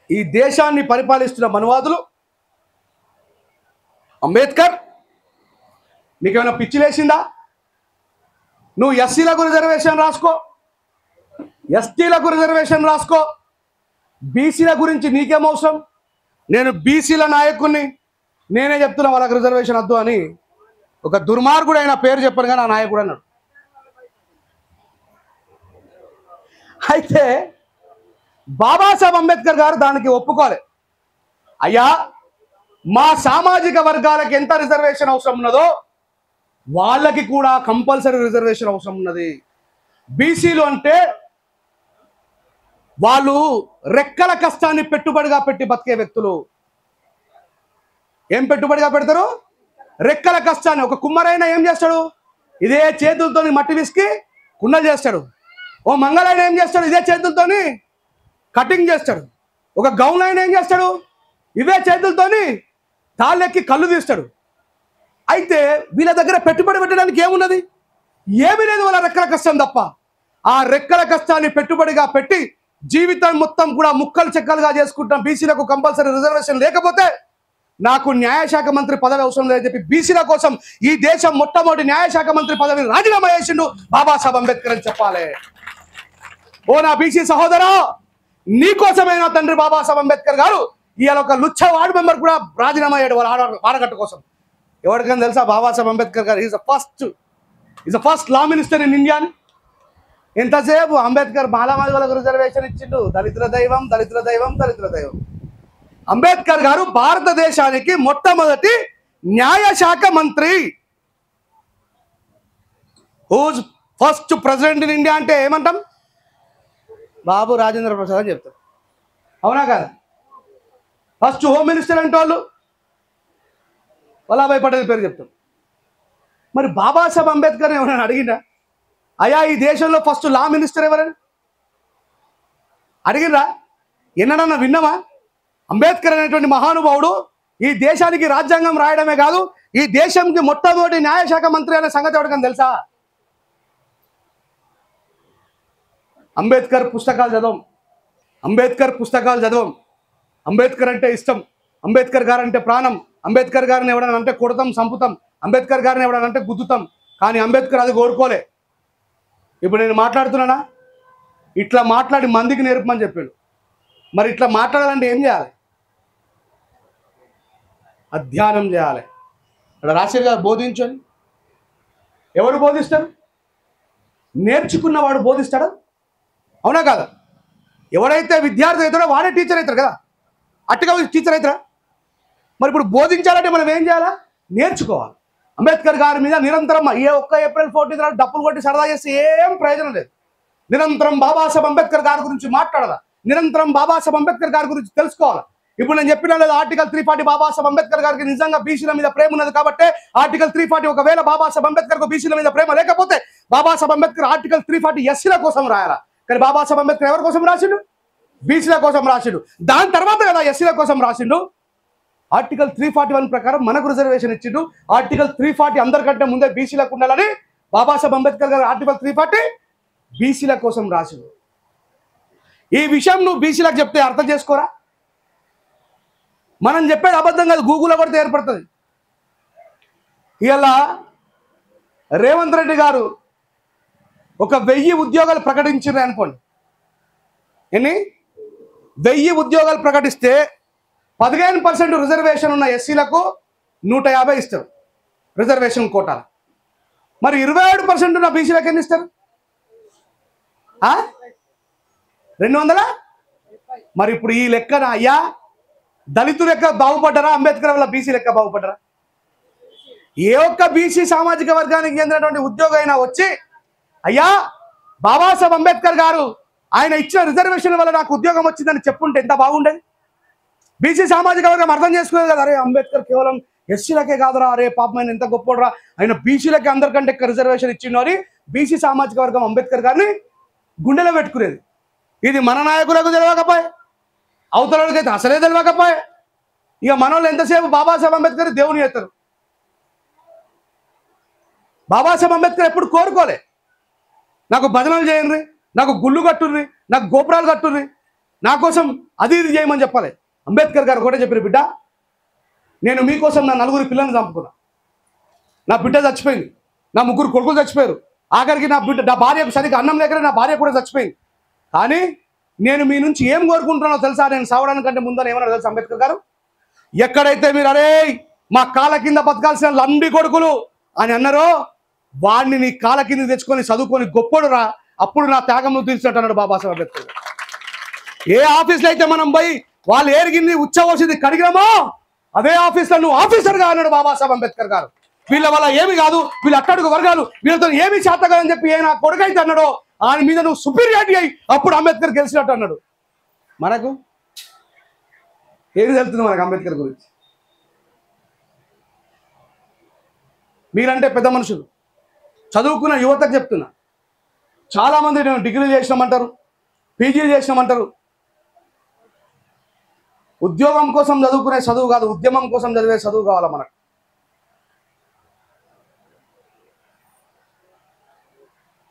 ఈ దేశాన్ని పరిపాలిస్తున్న మనువాదులు అంబేద్కర్ నీకేమైనా పిచ్చి లేచిందా? నువ్వు ఎస్సీలకు రిజర్వేషన్ రాసుకో, ఎస్టీలకు రిజర్వేషన్ రాసుకో, బీసీల గురించి నీకేం అవసరం? నేను బీసీల నాయకుడిని, నేనే చెప్తున్నా వాళ్ళకి రిజర్వేషన్ వద్దు అని. ఒక దుర్మార్గుడు అయిన పేరు చెప్పను కానీ ఆ నాయకుడు అన్నాడు. అయితే బాబాసాహెబ్ అంబేద్కర్ గారు దానికి ఒప్పుకోలే. అయ్యా, మా సామాజిక వర్గాలకు ఎంత రిజర్వేషన్ అవసరం ఉన్నదో వాళ్ళకి కూడా కంపల్సరీ రిజర్వేషన్ అవసరం ఉన్నది. బీసీలు అంటే వాళ్ళు రెక్కల కష్టాన్ని పెట్టుబడిగా పెట్టి బతికే వ్యక్తులు. ఏం పెట్టుబడిగా పెడతారు? రెక్కల కష్టాన్ని. ఒక కుమ్మరైనా ఏం చేస్తాడు? ఇదే చేతులతో మట్టి విసికి కుండలు చేస్తాడు. ఓ మంగళైన ఏం చేస్తాడు? ఇదే చేతులతోని కటింగ్ చేస్తాడు. ఒక గౌన్ అయినా ఏం చేస్తాడు? ఇవే చేతులతోని తాళ్ళెక్కి కళ్ళు తీస్తాడు. అయితే వీళ్ళ దగ్గర పెట్టుబడి పెట్టడానికి ఏమున్నది? ఏమీ లేదు, వాళ్ళ రెక్కల కష్టం తప్ప. ఆ రెక్కల కష్టాన్ని పెట్టుబడిగా పెట్టి జీవితం మొత్తం కూడా ముక్కలు చెక్కలుగా చేసుకుంటాం. బీసీలకు కంపల్సరీ రిజర్వేషన్ లేకపోతే నాకు న్యాయశాఖ మంత్రి పదవి అవసరం లేదని చెప్పి బీసీల కోసం ఈ దేశం మొట్టమొదటి న్యాయశాఖ మంత్రి పదవిని రాజీనామా చేసిండు బాబాసాహెబ్ అంబేద్కర్ అని చెప్పాలి. ఓ నా బీసీ సహోదరా, నీకోసమైన తండ్రి బాబాసాహెబ్ అంబేద్కర్ గారు ఇవాళ ఒక లుచ్చ వార్డు మెంబర్ కూడా రాజీనామా అయ్యాడు వాళ్ళ వాడగట్టు కోసం. ఎవరికైనా తెలుసా? బాబాసాహెబ్ అంబేద్కర్ గారు is the first law minister in India. ఎంతసేపు అంబేద్కర్ మాలామాది వాళ్ళకు రిజర్వేషన్ ఇచ్చిండు. దళితుల దైవం, దళితుల దైవం, దళితుల దైవం. అంబేద్కర్ గారు భారతదేశానికి మొట్టమొదటి న్యాయశాఖ మంత్రి. Who's first president in India అంటే ఏమంటాం? బాబు రాజేంద్ర ప్రసాద్ అని చెప్తారు. అవునా కాదా? ఫస్ట్ హోమ్ మినిస్టర్ అంటే వాళ్ళు వల్లభాయ్ పటేల్ పేరు చెప్తాం. మరి బాబాసాహెబ్ అంబేద్కర్ ఎవరైనా అడిగినా, అయ్యా ఈ దేశంలో ఫస్ట్ లా మినిస్టర్ ఎవరైనా అడిగినరా? ఎన్నడన్నా విన్నామా? అంబేద్కర్ అనేటువంటి మహానుభావుడు ఈ దేశానికి రాజ్యాంగం రాయడమే కాదు, ఈ దేశంకి మొట్టమొదటి న్యాయశాఖ మంత్రి అనే సంగతి ఎవరికైనా తెలుసా? అంబేద్కర్ పుస్తకాలు చదవం, అంబేద్కర్ అంటే ఇష్టం, అంబేద్కర్ గారు అంటే ప్రాణం, అంబేద్కర్ గారిని ఎవడన్నా అంటే కొడతాం, చంపుతాం, అంబేద్కర్ గారిని ఎవడన్నా అంటే గుద్దుతాం. కానీ అంబేద్కర్ అది కోరుకోలే. ఇప్పుడు నేను మాట్లాడుతున్నానా? ఇట్లా మాట్లాడి మందికి నేర్పమని చెప్పాడు. మరి ఇట్లా మాట్లాడాలంటే ఏం చేయాలి? అధ్యయనం చేయాలి. ఇక్కడ రాశారు కదా, బోధించని. ఎవరు బోధిస్తారు? నేర్చుకున్నవాడు బోధిస్తాడా? అవునా కాదా? ఎవరైతే విద్యార్థి అవుతాడో వాడే టీచర్ అవుతారు కదా. అట్టుగా టీచర్ అవుతారా? మరి ఇప్పుడు బోధించాలంటే మనం ఏం చేయాలా? నేర్చుకోవాలి. అంబేద్కర్ గారి మీద నిరంతరం ఏ ఒక్క ఏప్రిల్ 14 నాడు డప్పులు కొట్టి సరదా చేస్తే ఏం ప్రయోజనం లేదు. నిరంతరం బాబాసాహెబ్ అంబేద్కర్ గారి గురించి మాట్లాడాలా, నిరంతరం బాబాసాహెబ్ అంబేద్కర్ గారి గురించి తెలుసుకోవాలి. ఇప్పుడు నేను చెప్పిన లేదు, ఆర్టికల్ 340 బాబాసాహెబ్ అంబేద్కర్ గారికి నిజంగా బీసీల మీద ప్రేమ ఉన్నది కాబట్టి ఆర్టికల్ 340, ఒకవేళ బాబాసాహెబ్ అంబేద్కర్ బీసీల మీద ప్రేమ లేకపోతే బాబాసాహెబ్ అంబేద్కర్ ఆర్టికల్ 340 ఎస్సీల కోసం రాయాలా. కానీ బాబాసాహెబ్ అంబేద్కర్ ఎవరి కోసం రాసిండు? బీసీల కోసం రాసిండు. దాని తర్వాత కదా ఎస్సీల కోసం రాసిండు. ఆర్టికల్ 341 ప్రకారం మనకు రిజర్వేషన్ ఇచ్చిండు. ఆర్టికల్ 340 అందరికంటే ముందే బీసీలకు ఉండాలని బాబాసాహెబ్ అంబేద్కర్ గారు ఆర్టికల్ 340 బీసీల కోసం రాసిండు. ఈ విషయం నువ్వు బీసీలకు చెప్తే అర్థం చేసుకోరా? మనం చెప్పేది అబద్ధం కాదు, గూగుల్లో కొడితే ఏర్పడుతుంది. ఇలా రేవంత్ రెడ్డి గారు ఒక 1000 ఉద్యోగాలు ప్రకటించారు అనుకోండి. ఎన్ని 1000 ఉద్యోగాలు ప్రకటిస్తే 15% రిజర్వేషన్ ఉన్న ఎస్సీలకు 150 ఇస్తారు రిజర్వేషన్ కోటాలు. మరి 27% ఉన్న బీసీలకు ఎన్ని ఇస్తారు? 200. మరి ఇప్పుడు ఈ లెక్కన అయ్యా దళితుల లెక్క బాగుపడ్డారా? అంబేద్కర్ వల్ల బీసీ లెక్క బాగుపడ్డారా? ఏ ఒక్క బీసీ సామాజిక వర్గానికి చెందినటువంటి ఉద్యోగం అయినా వచ్చి అయ్యా బాబాసాహెబ్ అంబేద్కర్ గారు ఆయన ఇచ్చిన రిజర్వేషన్ వల్ల నాకు ఉద్యోగం వచ్చిందని చెప్పుంటే ఎంత బాగుండేది. బీసీ సామాజిక వర్గం అర్థం చేసుకోలేదు కదా, అరే అంబేద్కర్ కేవలం ఎస్సీలకే కాదురా, అరే పాపం ఆయన ఎంత గొప్పరా, ఆయన బీసీలకే అందరికంటే ఎక్కువ రిజర్వేషన్ ఇచ్చిండు అని బీసీ సామాజిక వర్గం అంబేద్కర్ గారిని గుండెలో పెట్టుకునేది. ఇది మన నాయకులకు తెలియకపోయే, అవతలకైతే అసలే తెలియకపోయే. ఇక మనోళ్ళు ఎంతసేపు బాబాసాహెబ్ అంబేద్కర్ దేవుని చేస్తారు. బాబాసాహెబ్ అంబేద్కర్ ఎప్పుడు కోరుకోలే నాకు భజనలు చేయండి, నాకు గుళ్ళు కట్టుర్రి, నాకు గోపురాలు కట్టుర్రి. నా కోసం అది ఇది చేయమని చెప్పాలి. అంబేద్కర్ గారు కూడా చెప్పారు, బిడ్డ నేను మీకోసం నా 4 పిల్లల్ని చంపుకున్నా, నా బిడ్డ చచ్చిపోయింది, నా 3 కొడుకులు చచ్చిపోయారు, ఆఖరికి నా భార్య సరిగ్గా అన్నం లేక నా భార్య కూడా చచ్చిపోయింది. కానీ నేను మీ నుంచి ఏం కోరుకుంటున్నానో తెలుసా, నేను సావడానికంటే ముందని ఏమన్నా తెలుసా అంబేద్కర్ గారు? ఎక్కడైతే మీరు అరే మా కాళ్ళ కింద బతకాల్సిన లంబి కొడుకులు అని అన్నారో వాడిని నీ కాళ్ళ కింద తెచ్చుకొని చదువుకొని గొప్పడు రా, అప్పుడు నా త్యాగం నువ్వు తీర్చినట్టు అన్నాడు బాబాసాహెబ్ అంబేద్కర్. ఏ ఆఫీస్లో అయితే మనం పోయి వాళ్ళు ఏరిగింది ఉచ్చవోసింది కడిగినామో అదే ఆఫీస్లో నువ్వు ఆఫీసర్గా అన్నాడు బాబాసాహెబ్ అంబేద్కర్ గారు. వీళ్ళ వల్ల ఏమి కాదు, వీళ్ళు అట్టడుగు వర్గాలు, వీళ్ళతో ఏమి చేత కాదని చెప్పి ఏ నా కొడుకైతే అన్నాడో ఆయన మీద నువ్వు సుపీరియారిటీ అయ్యి అప్పుడు అంబేద్కర్ గెలిచినట్టు అన్నాడు. మనకు ఏది తెలుస్తుంది మనకు అంబేద్కర్ గురించి? మీరంటే పెద్ద మనుషులు, చదువుకున్న యువతకు చెప్తున్నా, చాలామంది నేను డిగ్రీలు చేసినామంటారు, పీజీలు చేసినామంటారు. ఉద్యోగం కోసం చదువుకునే చదువు కాదు, ఉద్యమం కోసం చదివే చదువు కావాలా మనకు.